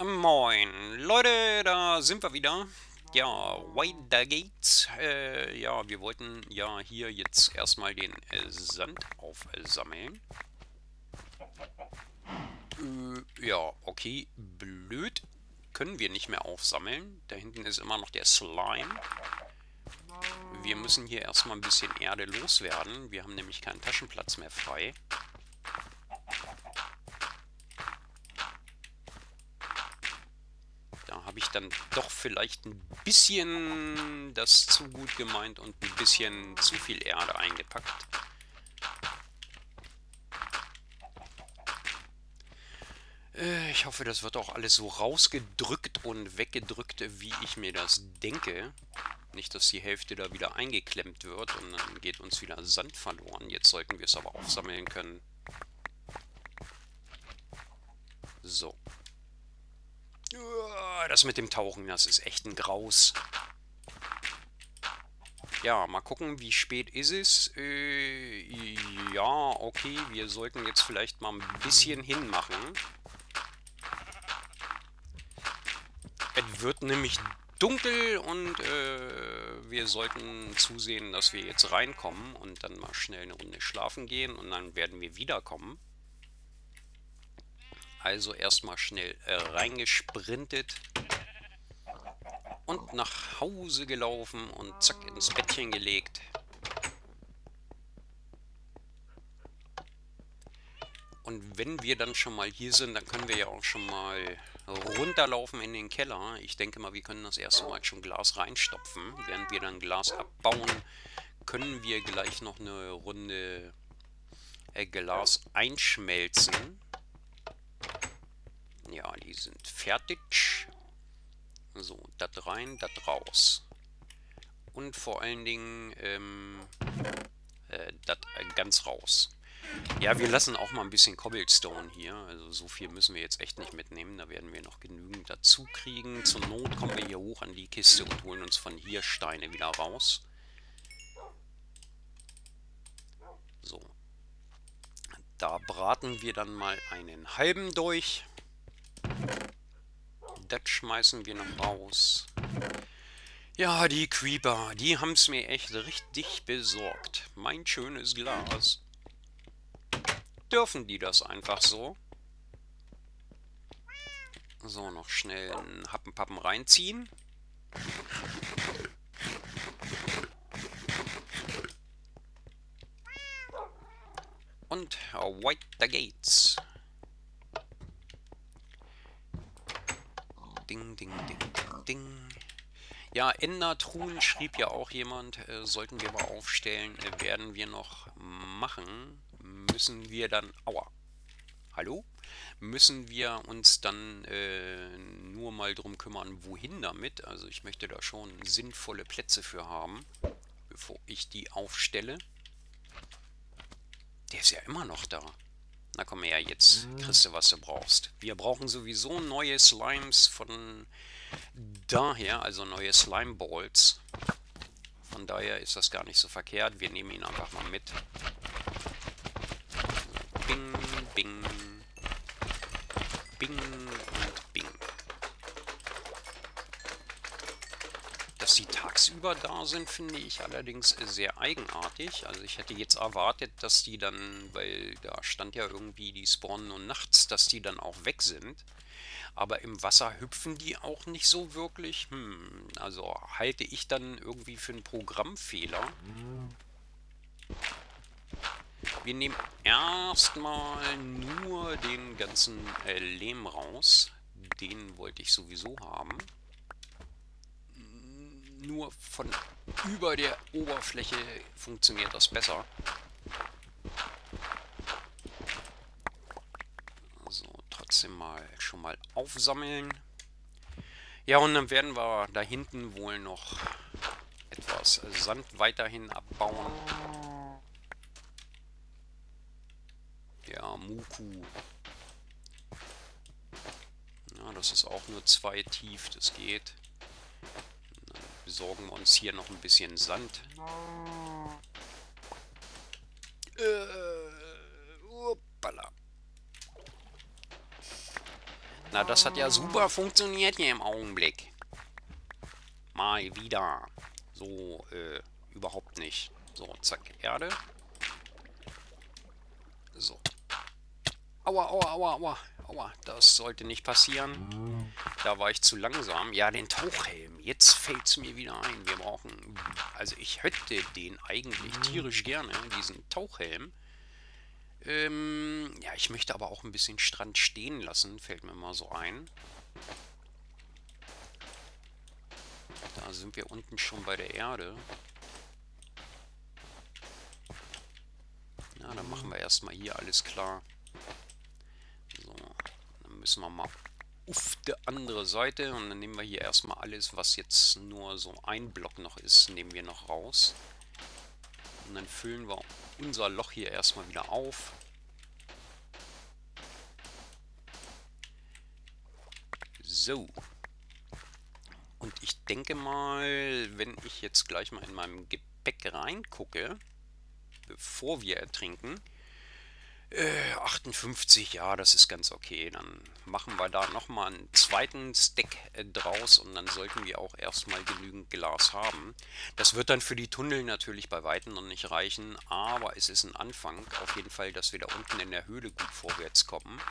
Moin, Leute, da sind wir wieder. Ja, weiter geht's. Ja, wir wollten ja hier jetzt erstmal den Sand aufsammeln. Ja, okay, blöd. Können wir nicht mehr aufsammeln. Da hinten ist immer noch der Slime. Wir müssen hier erstmal ein bisschen Erde loswerden. Wir haben nämlich keinen Taschenplatz mehr frei. Da habe ich dann doch vielleicht ein bisschen das zu gut gemeint und ein bisschen zu viel Erde eingepackt. Ich hoffe, das wird auch alles so rausgedrückt und weggedrückt, wie ich mir das denke. Nicht, dass die Hälfte da wieder eingeklemmt wird und dann geht uns wieder Sand verloren. Jetzt sollten wir es aber aufsammeln können. So. Das mit dem Tauchen, das ist echt ein Graus. Ja, mal gucken, wie spät ist es. Ja, okay, wir sollten jetzt vielleicht mal ein bisschen hinmachen. Es wird nämlich dunkel und wir sollten zusehen, dass wir jetzt reinkommen und dann mal schnell eine Runde schlafen gehen und dann werden wir wiederkommen. Also erstmal schnell reingesprintet und nach Hause gelaufen und zack ins Bettchen gelegt. Und wenn wir dann schon mal hier sind, dann können wir ja auch schon mal runterlaufen in den Keller. Ich denke mal, wir können das erste Mal schon Glas reinstopfen. Während wir dann Glas abbauen, können wir gleich noch eine Runde Glas einschmelzen. Ja, die sind fertig. So, das rein, das raus. Und vor allen Dingen das ganz raus. Ja, wir lassen auch mal ein bisschen Cobblestone hier. Also so viel müssen wir jetzt echt nicht mitnehmen. Da werden wir noch genügend dazu kriegen. Zur Not kommen wir hier hoch an die Kiste und holen uns von hier Steine wieder raus. So. Da braten wir dann mal einen halben durch. Das schmeißen wir noch raus. Ja, die Creeper, die haben es mir echt richtig besorgt. Mein schönes Glas. Dürfen die das einfach so? So, noch schnell einen Happenpappen reinziehen. Und weiter geht's. Ding, ding, ding, ding, ding. Ja, Endertruhen schrieb ja auch jemand, sollten wir mal aufstellen, werden wir noch machen. Müssen wir dann... Aua. Hallo? Müssen wir uns dann nur mal drum kümmern, wohin damit. Also ich möchte da schon sinnvolle Plätze für haben, bevor ich die aufstelle. Der ist ja immer noch da. Na komm her, jetzt kriegst du, was du brauchst. Wir brauchen sowieso neue Slimes von daher, also neue Slime Balls. Von daher ist das gar nicht so verkehrt. Wir nehmen ihn einfach mal mit. Bing, bing. Bing und Bing. Dass sie tagsüber da sind, finde ich allerdings sehr eigenartig. Also ich hätte jetzt erwartet, dass die dann, weil da stand ja irgendwie, die spawnen nur nachts, dass die dann auch weg sind. Aber im Wasser hüpfen die auch nicht so wirklich. Also halte ich dann irgendwie für einen Programmfehler. Wir nehmen erstmal nur den ganzen Lehm raus. Den wollte ich sowieso haben. Nur von über der Oberfläche funktioniert das besser. So, trotzdem mal schon mal aufsammeln. Ja, und dann werden wir da hinten wohl noch etwas Sand weiterhin abbauen. Ja, Muku. Ja, das ist auch nur 2 tief, das geht. Dann besorgen wir uns hier noch ein bisschen Sand. Hoppala. Na, das hat ja super funktioniert hier im Augenblick. Mal wieder. So, überhaupt nicht. So, zack, Erde. So. Aua, aua, aua, aua. Aua, das sollte nicht passieren. Da war ich zu langsam. Ja, den Tauchhelm. Jetzt fällt es mir wieder ein. Wir brauchen... Also ich hätte den eigentlich tierisch gerne, diesen Tauchhelm. Ja, ich möchte aber auch ein bisschen Strand stehen lassen. Fällt mir mal so ein. Da sind wir unten schon bei der Erde. Ja, dann machen wir erstmal hier alles klar. So, dann müssen wir mal auf die andere Seite und dann nehmen wir hier erstmal alles, was jetzt nur so ein Block noch ist, nehmen wir noch raus. Und dann füllen wir unser Loch hier erstmal wieder auf. So. Und ich denke mal, wenn ich jetzt gleich mal in meinem Gepäck reingucke, bevor wir ertrinken, 58, ja, das ist ganz okay. Dann machen wir da nochmal einen zweiten Stack draus und dann sollten wir auch erstmal genügend Glas haben. Das wird dann für die Tunnel natürlich bei weitem noch nicht reichen, aber es ist ein Anfang. Auf jeden Fall, dass wir da unten in der Höhle gut vorwärts kommen.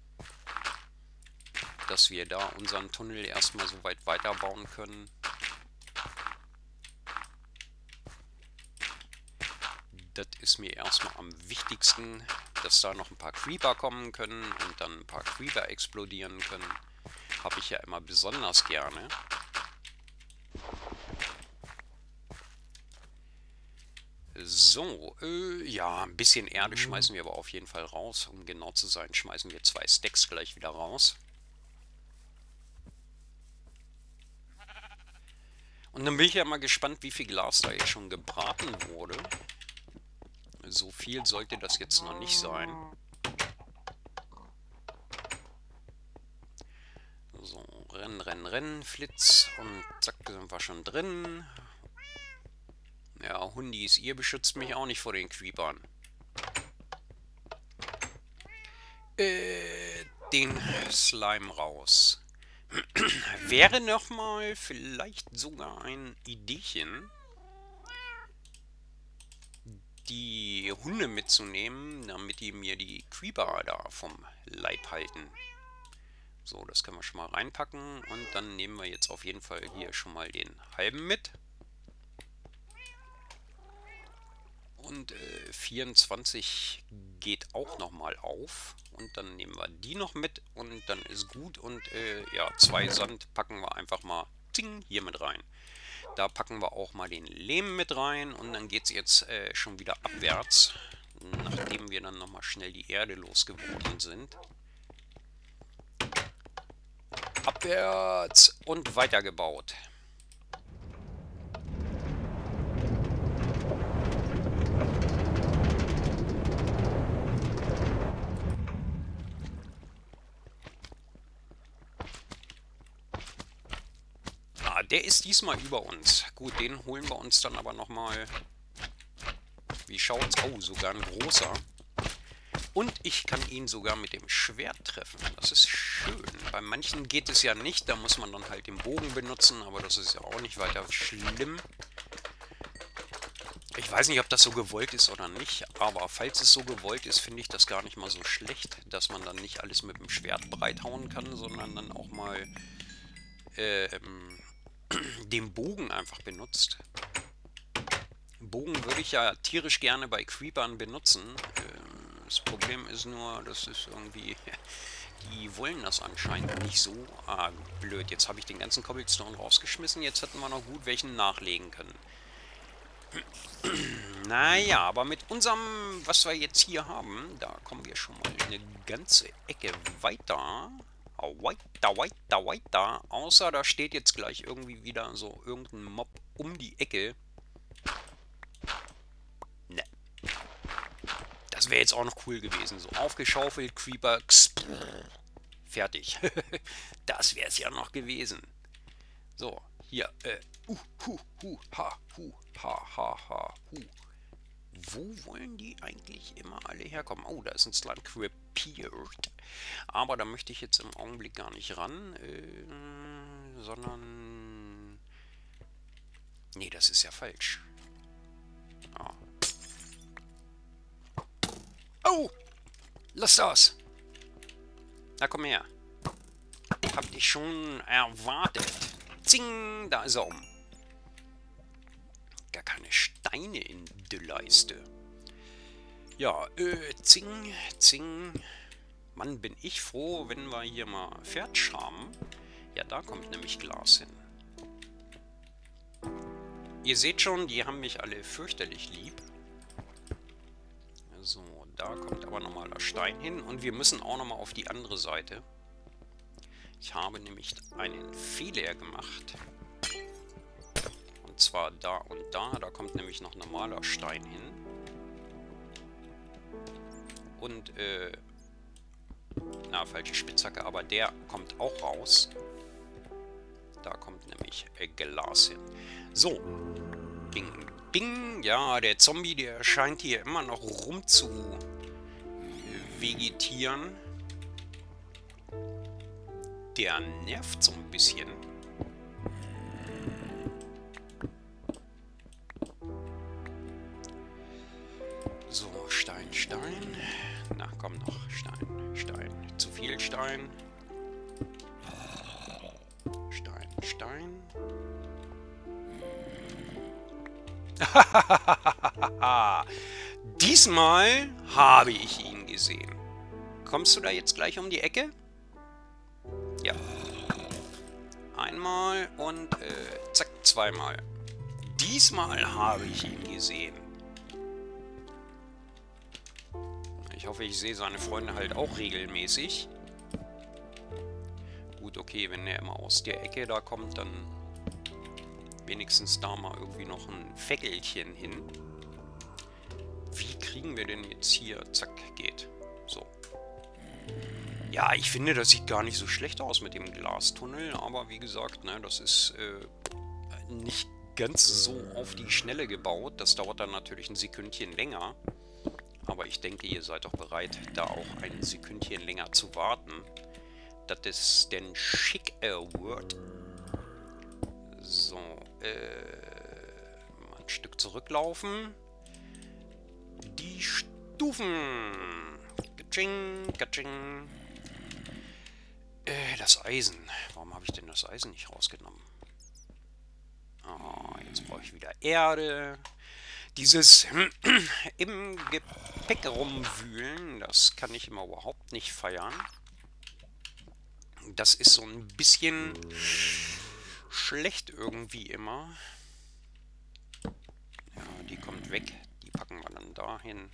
Dass wir da unseren Tunnel erstmal so weit weiterbauen können. Das ist mir erstmal am wichtigsten, dass da noch ein paar Creeper kommen können und dann ein paar Creeper explodieren können. Habe ich ja immer besonders gerne. So, ja, ein bisschen Erde schmeißen wir aber auf jeden Fall raus. Um genau zu sein, schmeißen wir 2 Stacks gleich wieder raus. Und dann bin ich ja mal gespannt, wie viel Glas da jetzt schon gebraten wurde. So viel sollte das jetzt noch nicht sein. So, rennen, rennen, rennen, Flitz. Und zack, sind wir schon drin. Ja, Hundis, ihr beschützt mich auch nicht vor den Creepern. Den Slime raus. Wäre nochmal vielleicht sogar ein Ideechen, die Hunde mitzunehmen, damit die mir die Creeper da vom Leib halten. So, das können wir schon mal reinpacken und dann nehmen wir jetzt auf jeden Fall hier schon mal den halben mit. Und 24 geht auch nochmal auf. Und dann nehmen wir die noch mit und dann ist gut. Und ja, 2 Sand packen wir einfach mal zing, hier mit rein. Da packen wir auch mal den Lehm mit rein und dann geht es jetzt schon wieder abwärts. Nachdem wir dann nochmal schnell die Erde losgeworden sind. Abwärts und weitergebaut. Der ist diesmal über uns. Gut, den holen wir uns dann aber nochmal. Wie schaut's? Oh, sogar ein großer. Und ich kann ihn sogar mit dem Schwert treffen. Das ist schön. Bei manchen geht es ja nicht. Da muss man dann halt den Bogen benutzen. Aber das ist ja auch nicht weiter schlimm. Ich weiß nicht, ob das so gewollt ist oder nicht. Aber falls es so gewollt ist, finde ich das gar nicht mal so schlecht. Dass man dann nicht alles mit dem Schwert breithauen kann, sondern dann auch mal den Bogen einfach benutzt. Bogen würde ich ja tierisch gerne bei Creepern benutzen. Das Problem ist nur, das ist irgendwie... Die wollen das anscheinend nicht so. Ah, blöd. Jetzt habe ich den ganzen Cobblestone rausgeschmissen. Jetzt hätten wir noch gut welchen nachlegen können. Naja, aber mit unserem, was wir jetzt hier haben, da kommen wir schon mal eine ganze Ecke weiter. Weiter, weiter, weiter. Außer da steht jetzt gleich irgendwie wieder so irgendein Mob um die Ecke. Ne. Das wäre jetzt auch noch cool gewesen. So aufgeschaufelt, Creeper, fertig. Das wäre es ja noch gewesen. So, hier, ha, ha. Wo wollen die eigentlich immer alle herkommen? Oh, da ist ein Slime Crypt. appeared. Aber da möchte ich jetzt im Augenblick gar nicht ran, sondern... Nee, das ist ja falsch. Ja. Oh! Lass das! Na komm her. Hab dich schon erwartet. Zing! Da ist er um. Gar keine Steine in der Leiste. Ja, zing, zing. Mann, bin ich froh, wenn wir hier mal fertig haben. Ja, da kommt nämlich Glas hin. Ihr seht schon, die haben mich alle fürchterlich lieb. So, da kommt aber normaler Stein hin. Und wir müssen auch nochmal auf die andere Seite. Ich habe nämlich einen Fehler gemacht. Und zwar da und da. Da kommt nämlich noch normaler Stein hin. Und, na, falsche Spitzhacke, aber der kommt auch raus. Da kommt nämlich Glas hin. So. Ding, ding. Ja, der Zombie, der scheint hier immer noch rum zu vegetieren. Der nervt so ein bisschen. So, Stein, Stein. Na, komm noch. Stein, Stein. Zu viel Stein. Stein, Stein. Diesmal habe ich ihn gesehen. Kommst du da jetzt gleich um die Ecke? Ja. Einmal und zack, zweimal. Diesmal habe ich ihn gesehen. Ich hoffe, ich sehe seine Freunde halt auch regelmäßig. Gut, okay, wenn er immer aus der Ecke da kommt, dann wenigstens da mal irgendwie noch ein Fäckelchen hin. Wie kriegen wir denn jetzt hier? Zack, geht. So. Ja, ich finde, das sieht gar nicht so schlecht aus mit dem Glastunnel, aber wie gesagt, ne, das ist nicht ganz so auf die Schnelle gebaut. Das dauert dann natürlich ein Sekündchen länger. Aber ich denke, ihr seid doch bereit, da auch ein Sekündchen länger zu warten. Das ist denn schick wird. So, mal ein Stück zurücklaufen. Die Stufen. Katsching, katsching. Das Eisen. Warum habe ich denn das Eisen nicht rausgenommen? Oh, jetzt brauche ich wieder Erde. Dieses im Gepäck rumwühlen, das kann ich immer überhaupt nicht feiern. Das ist so ein bisschen schlecht irgendwie immer. Ja, die kommt weg. Die packen wir dann dahin.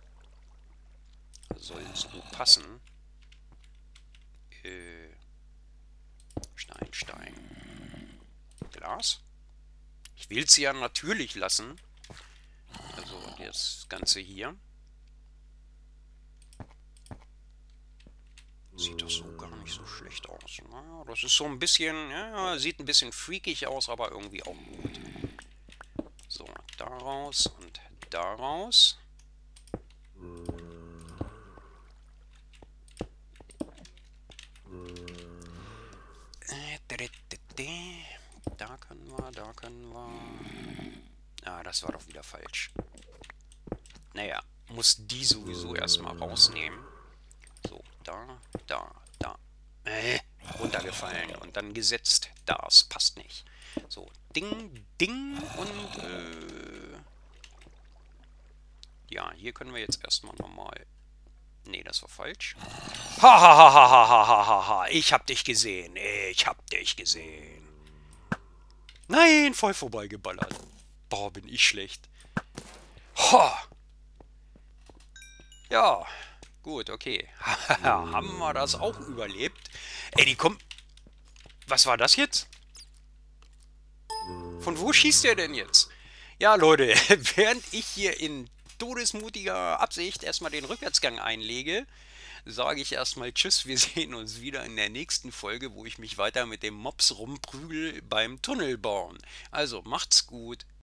Soll es gut passen. Stein, Stein. Glas. Ich will es ja natürlich lassen. Also das Ganze hier. Sieht doch so gar nicht so schlecht aus. Naja, das ist so ein bisschen, ja, sieht ein bisschen freakig aus, aber irgendwie auch gut. So, daraus und daraus. Da können wir, da können wir. Ah, das war doch wieder falsch. Naja, muss die sowieso erstmal rausnehmen. So, da, da, da. Runtergefallen und dann gesetzt. Das passt nicht. So, ding, ding und ja, hier können wir jetzt erstmal nochmal. Nee, das war falsch. Ha, ha, ha, ha, ha, ha, ha, ha. Ich hab dich gesehen. Ich hab dich gesehen. Nein, voll vorbeigeballert. Boah, bin ich schlecht. Ha. Ja, gut, okay. Haben wir das auch überlebt? Ey, die kommen... Was war das jetzt? Von wo schießt der denn jetzt? Ja, Leute, während ich hier in todesmutiger Absicht erstmal den Rückwärtsgang einlege, sage ich erstmal Tschüss, wir sehen uns wieder in der nächsten Folge, wo ich mich weiter mit dem Mops rumprügel beim Tunnelbauen. Also, macht's gut.